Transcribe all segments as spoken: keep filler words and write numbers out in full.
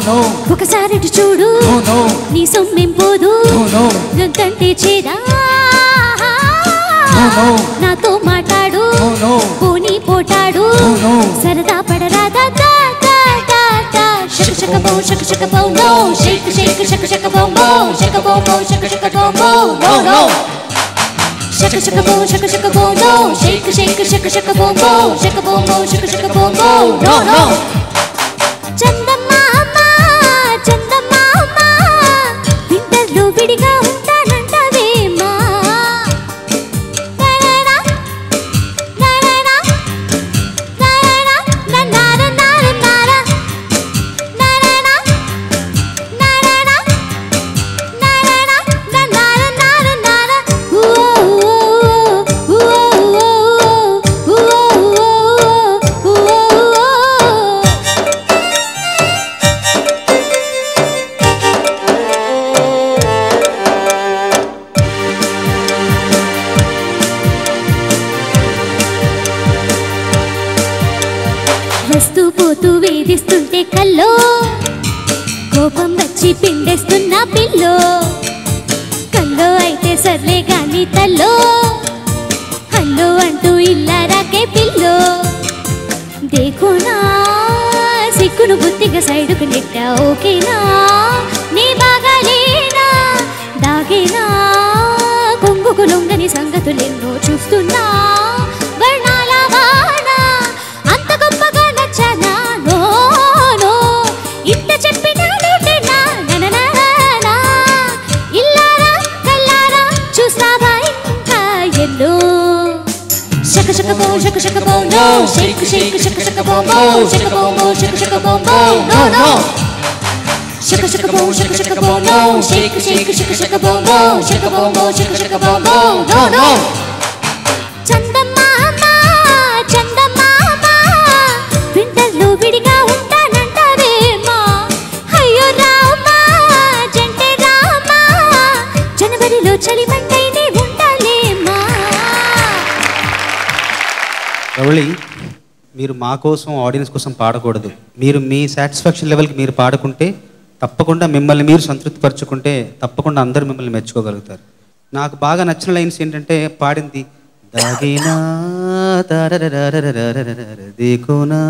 ఒకసారి చూడు నీ సొమ్మేం పోదు గంటే చేదా నాతో మాట్లాడు పోనీ పోటాడు సరదా పడరాదా shaka shaka boom shaka shaka boom no shake shake shaka shaka boom boom shaka boom boom shaka shaka boom boom no no shaka shaka boom shaka shaka boom no shake shake shaka shaka boom boom shaka boom boom shaka shaka boom boom no no chanda mama chanda mama winterlo vidiga untanantavema narana narana narana nanara narana వస్తూ పోతూ వేధిస్తుంటే కల్లో కోపం వచ్చి పిండేస్తున్న pillow కల్లో అయితే సర్లే గాని తల్లో హల్లో అంటూ ఇల్లారాకే పిల్లో దేకోనా సిక్కును బుద్ధిగా సైడుకు నెట్టా ఓకేనా నీ బాగాలేనా దాగేనా కొంగుకు లొంగని సంగతులెన్నో చూస్తున్నా వర్ణాల వాన అంత గొప్పగా నచ్చనా నో నో ఇంత చెప్పినాడుటేనా ననననా ఇల్లారా కల్లారా చూసావా ఇంకా ఎల్లో shaka shaka boom shaka shaka boom no shake shake shaka shaka boom boom shaka boom boom shaka shaka boom boom no no shaka shaka boom shaka shaka boom no shake shake shaka shaka boom boom shaka boom boom shaka shaka boom boom no no chanda mama chanda mama winterlo vidiga untanantavema ayyo rama jante rama janvarilo chali mandaine undalema Ravali మీరు మా కోసం audience కోసం పాడకూడదు మీరు మీ satisfaction లెవెల్కి మీరు పాడుకుంటే తప్పకుండా మిమ్మల్ని మీరు సంతృప్తి పరచుకుంటే తప్పకుండా అందరూ మిమ్మల్ని మెచ్చుకోగలుగుతారు నాకు బాగా నచ్చిన లైన్స్ ఏంటంటే పాడింది దాగినా దేకోనా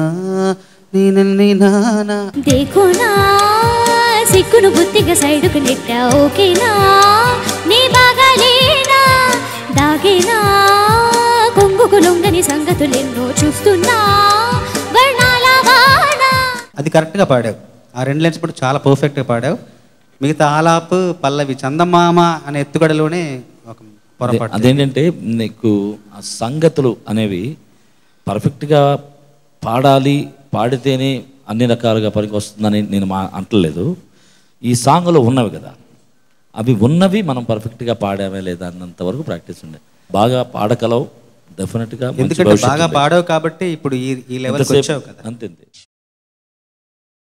దేకోనా సిక్కును బుద్ధిగా సైడుకు నెట్టా ఓకేనా నీ బాగాలేనా దాగేనా కొంగుకు లొంగని సంగతులెన్నో చూస్తున్నా వర్ణాల వాన అది కరెక్ట్గా పాడావు ఆ రెండు లైన్స్ కూడా చాలా పర్ఫెక్ట్గా పాడావు మిగతా ఆలాపు పల్లవి చందమామ అనే ఎత్తుగడలోనే ఒక పొరపాటు అదేంటంటే నీకు ఆ సంగతులు అనేవి పర్ఫెక్ట్గా పాడాలి పాడితేనే అన్ని రకాలుగా పనికి వస్తుందని నేను మా అంటలేదు ఈ సాంగ్లో ఉన్నవి కదా అవి ఉన్నవి మనం పర్ఫెక్ట్గా పాడామే లేదా అన్నంత వరకు ప్రాక్టీస్ ఉండే బాగా పాడగలవు డెఫినెట్గా ఎందుకంటే బాగా పాడావు కాబట్టి ఇప్పుడు ఈ ఈ లెవెల్కి వచ్చావు కదా అంతే